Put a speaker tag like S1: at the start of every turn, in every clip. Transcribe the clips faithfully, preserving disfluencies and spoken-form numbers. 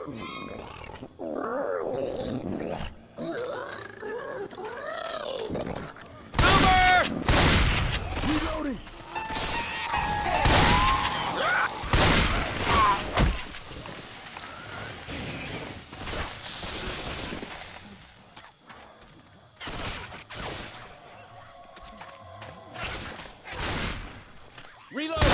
S1: Reloading! Reload!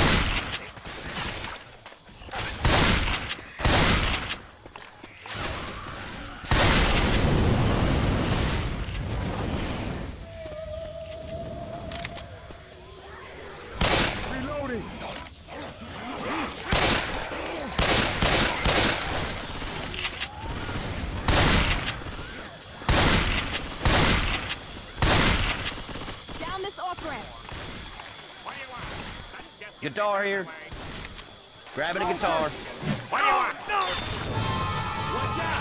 S1: Reloading!
S2: Down this off-ramp.
S3: Guitar here. Grabbing a guitar.
S1: What do you want? No! Watch out!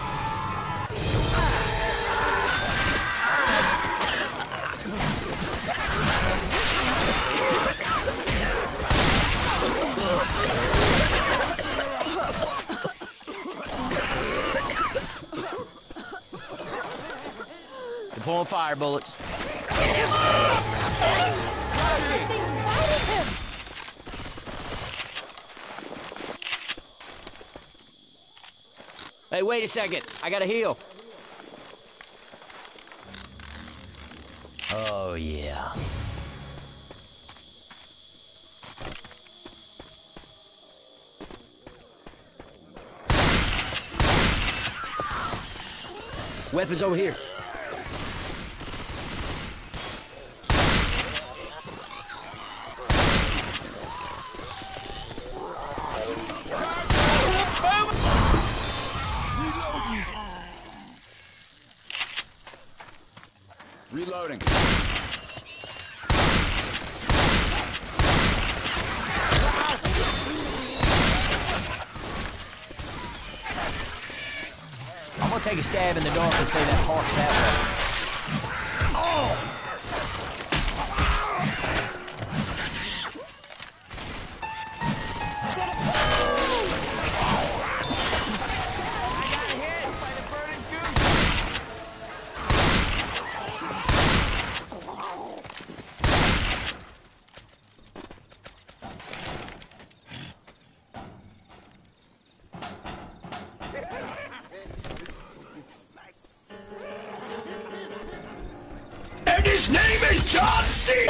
S3: They're pulling fire bullets. Hey, wait a second. I gotta heal. Oh, yeah. Weapons over here.
S1: Reloading.
S3: I'm gonna take a stab in the dark and say that park's that way. Oh!
S1: His name is John C.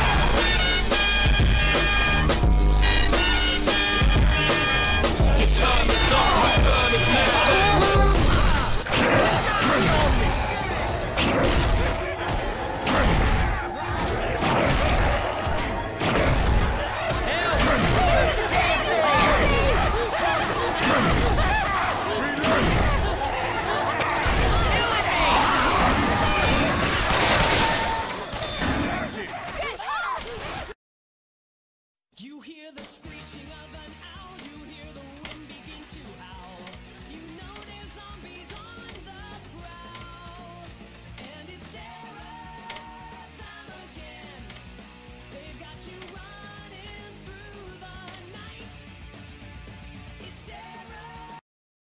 S4: You hear the screeching of an owl, you hear the wind begin to howl. You know there's zombies on the prowl, and it's terror time again. They've got you running through the night. It's terror.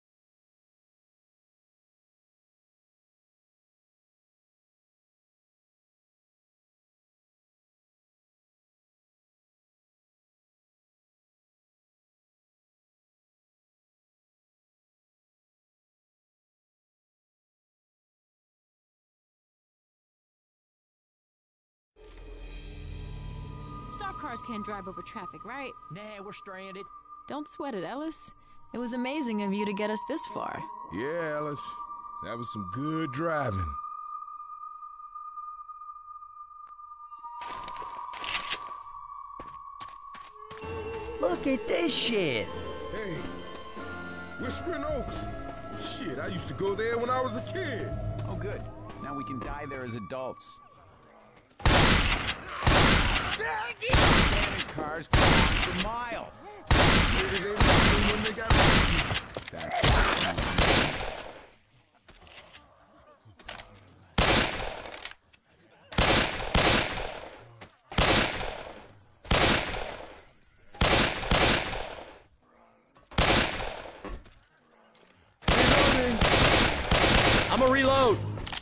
S2: Star cars can't drive over traffic, right?
S3: Nah, we're stranded.
S2: Don't sweat it, Ellis. It was amazing of you to get us this far.
S1: Yeah, Ellis. That was some good driving.
S3: Look at this shit.
S1: Hey, Whispering Oaks. Shit, I used to go there when I was a kid.
S5: Oh, good. Now we can die there as adults. Abandoned cars go on for miles.
S1: Maybe they left them when they got rescued. That's
S3: I'm gonna reload.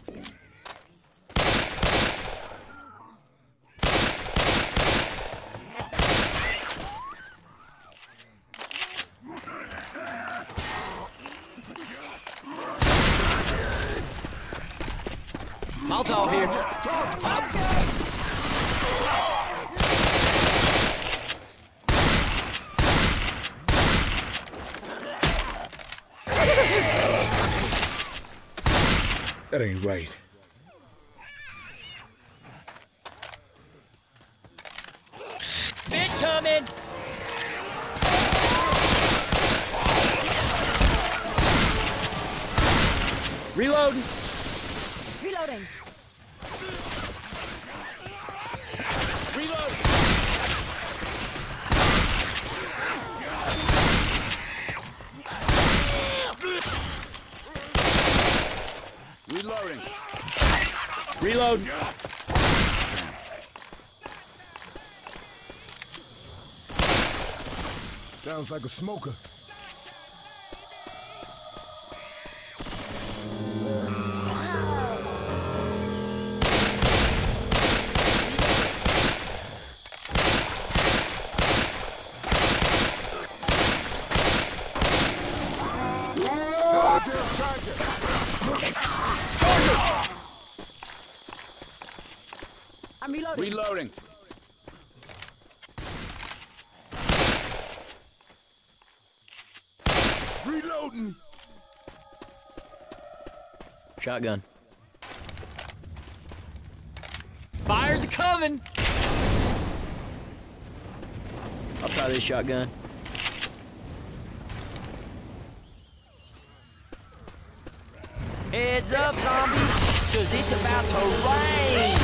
S3: Molotov here.
S1: That ain't right.
S3: Bit coming. Reloading.
S2: Reloading.
S3: Reload.
S5: Reloading.
S3: Reload.
S1: Sounds like a smoker.
S2: I'm reloading.
S5: Reloading.
S1: Reloading.
S3: Shotgun. Fires are coming. I'll try this shotgun. Heads up, zombies, cause it's about to rain.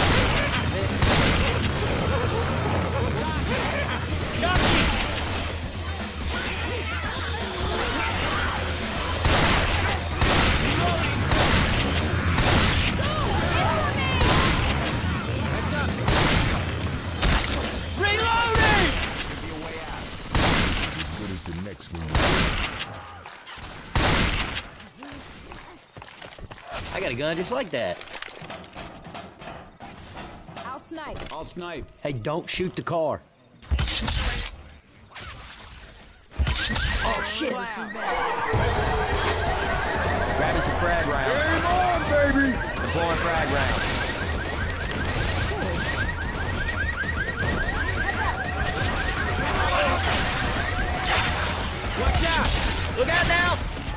S3: Got you. Reloading!
S1: What is the next one?
S3: I got a gun just like that.
S2: I'll snipe.
S5: I'll snipe.
S3: Hey, don't shoot the car. Oh shit! Grab us a frag round.
S1: Game on, baby!
S3: Deploying frag round. Watch out! Look out now!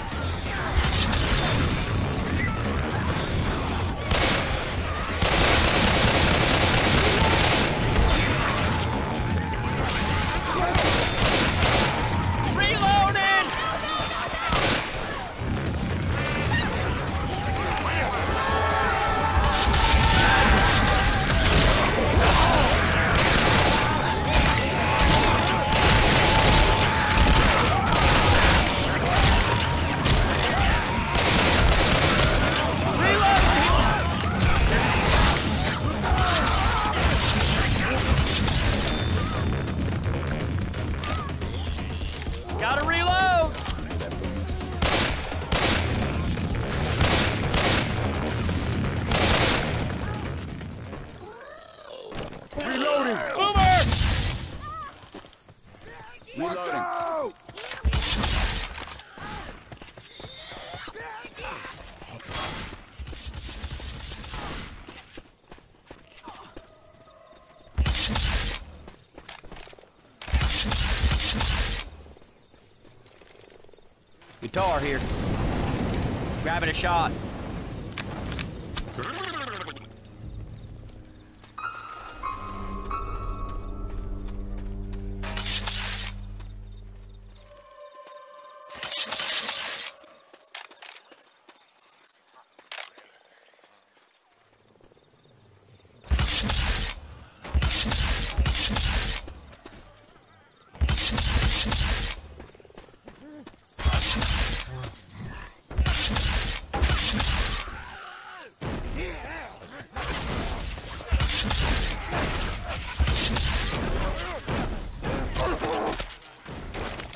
S3: Reloading! Gotta reload!
S1: Reloading!
S3: Boomer!
S5: Reloading.
S3: Guitar here. Grabbing a shot.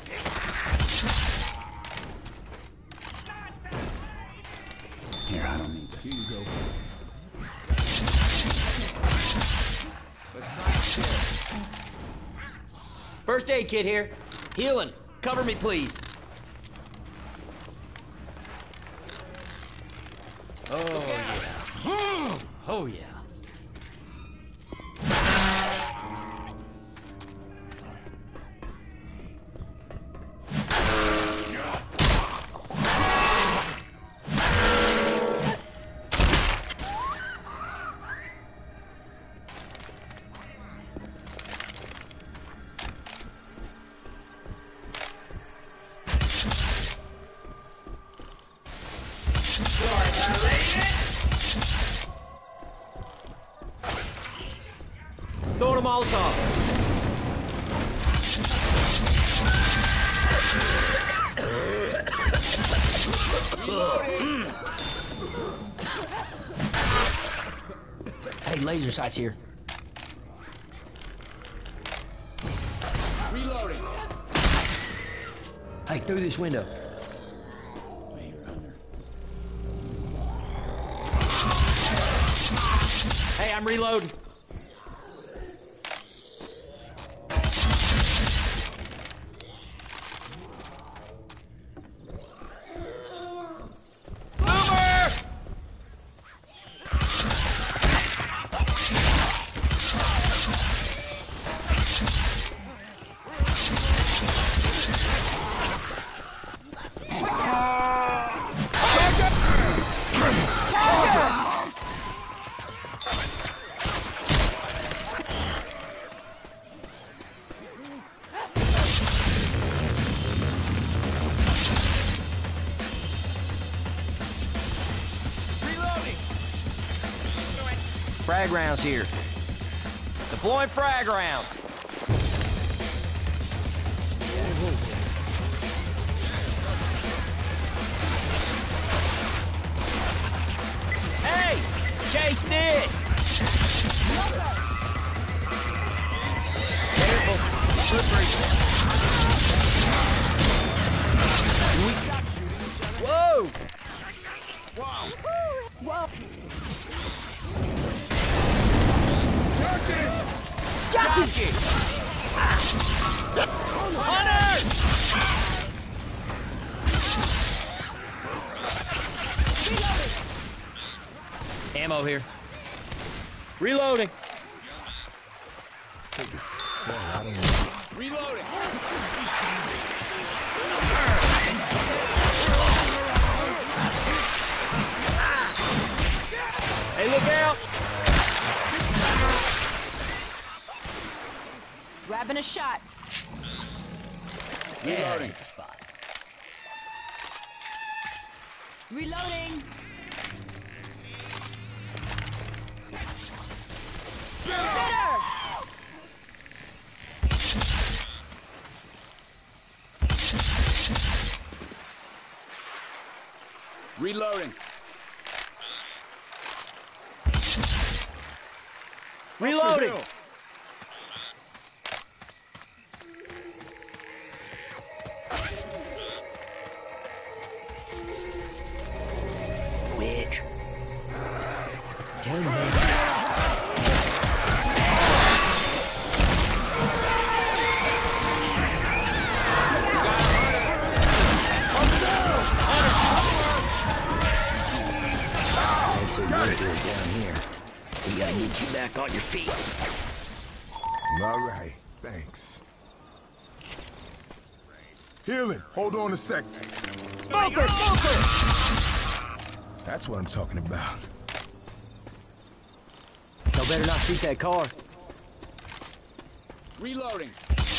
S5: Here, I don't need
S1: Here you go.
S3: First aid kit here. Healing. Cover me, please. Oh, yeah. Oh, yeah. Throwing a Molotov. Hey, laser sights here.
S5: Reloading.
S3: Hey, through this window. Hey, I'm reloading. Frag rounds here. Deploying frag rounds. Hey! Chase this! Careful. Slippery. Whoa! Wow. Whoa. Jockey! Hunter! Ammo here. Reloading.
S5: Reloading.
S3: Hey, look out!
S2: Grabbing a shot.
S5: Reloading.
S3: Yeah, spot.
S2: Reloading. Spitter!
S5: Reloading.
S3: Reloading. Which? Tell me. So you're doing down here. We gotta get you back on your feet.
S1: All right, thanks. Healing. Hold on a sec.
S3: Smoker! Smoker!
S1: That's what I'm talking about.
S3: Y'all better not shoot that car.
S5: Reloading.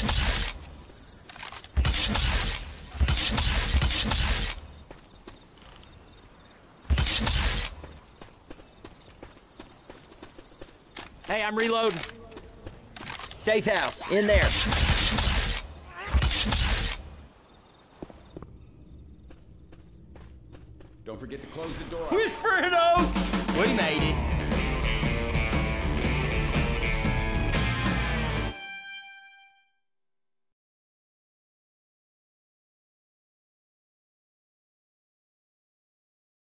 S3: Hey, I'm reloading. Safe house, in there.
S5: Don't forget to close the door.
S3: Whispering Oaks! We made it.